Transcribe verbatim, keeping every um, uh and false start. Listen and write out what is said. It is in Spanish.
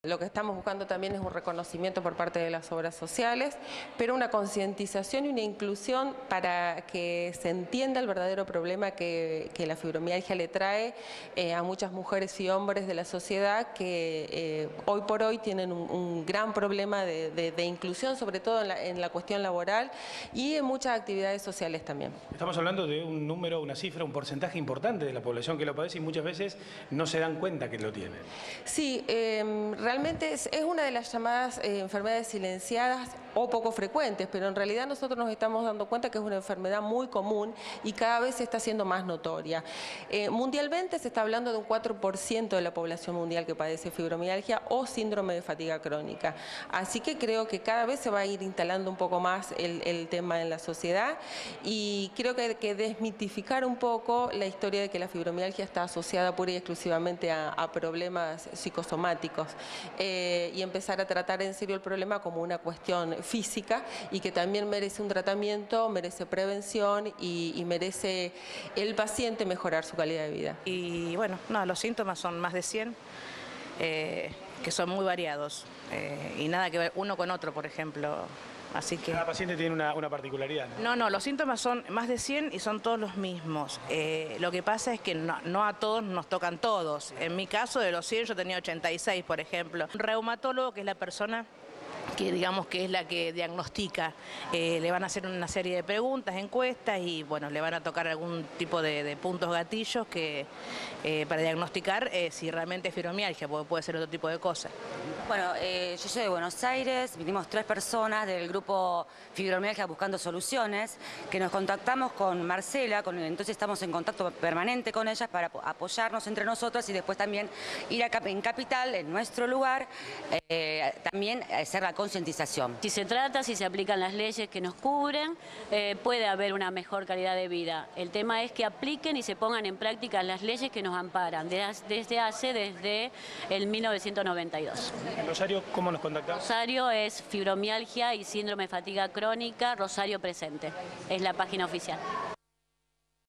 Lo que estamos buscando también es un reconocimiento por parte de las obras sociales, pero una concientización y una inclusión para que se entienda el verdadero problema que, que la fibromialgia le trae eh, a muchas mujeres y hombres de la sociedad que eh, hoy por hoy tienen un, un gran problema de, de, de inclusión, sobre todo en la, en la cuestión laboral y en muchas actividades sociales también. Estamos hablando de un número, una cifra, un porcentaje importante de la población que lo padece y muchas veces no se dan cuenta que lo tienen. Sí, eh, realmente es, es una de las llamadas eh, enfermedades silenciadas o poco frecuentes, pero en realidad nosotros nos estamos dando cuenta que es una enfermedad muy común y cada vez se está haciendo más notoria. Eh, mundialmente se está hablando de un cuatro por ciento de la población mundial que padece fibromialgia o síndrome de fatiga crónica. Así que creo que cada vez se va a ir instalando un poco más el, el tema en la sociedad y creo que hay que desmitificar un poco la historia de que la fibromialgia está asociada pura y exclusivamente a, a problemas psicosomáticos eh, y empezar a tratar en serio el problema como una cuestión física y que también merece un tratamiento, merece prevención y, y merece el paciente mejorar su calidad de vida. Y bueno, no, los síntomas son más de cien, eh, que son muy variados eh, y nada que ver uno con otro, por ejemplo. Así que... Cada paciente tiene una, una particularidad, ¿no? No, no, los síntomas son más de cien y son todos los mismos. Eh, lo que pasa es que no, no a todos nos tocan todos. En mi caso, de los cien yo tenía ochenta y seis, por ejemplo. Un reumatólogo, que es la persona que digamos que es la que diagnostica, eh, le van a hacer una serie de preguntas, encuestas y bueno, le van a tocar algún tipo de, de puntos gatillos que, eh, para diagnosticar eh, si realmente es fibromialgia, porque puede ser otro tipo de cosas. Bueno, eh, yo soy de Buenos Aires, vinimos tres personas del grupo Fibromialgia Buscando Soluciones, que nos contactamos con Marcela, con, entonces estamos en contacto permanente con ellas para apoyarnos entre nosotros y después también ir a, en Capital, en nuestro lugar, eh, también hacer la concientización. Si se trata, si se aplican las leyes que nos cubren, eh, puede haber una mejor calidad de vida. El tema es que apliquen y se pongan en práctica las leyes que nos amparan desde hace, desde el mil novecientos noventa y dos. Rosario, ¿cómo nos contactamos? Rosario es fibromialgia y síndrome de fatiga crónica, Rosario Presente. Es la página oficial.